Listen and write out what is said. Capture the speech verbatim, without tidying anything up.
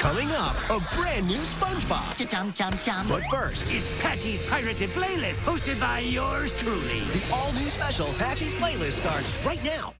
Coming up, a brand new SpongeBob. Chum chum chum. But first, it's Patchy's Pirated Playlist, hosted by yours truly. the all-new special Patchy's Playlist starts right now.